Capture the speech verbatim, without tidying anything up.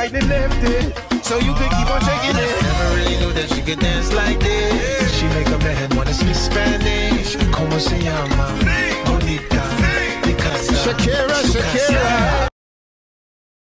right and left it, so you could keep on shaking it. Never really knew that she could dance like this. She make a man wanna speak Spanish. Como se llama? Bonita. Shakira, Shakira.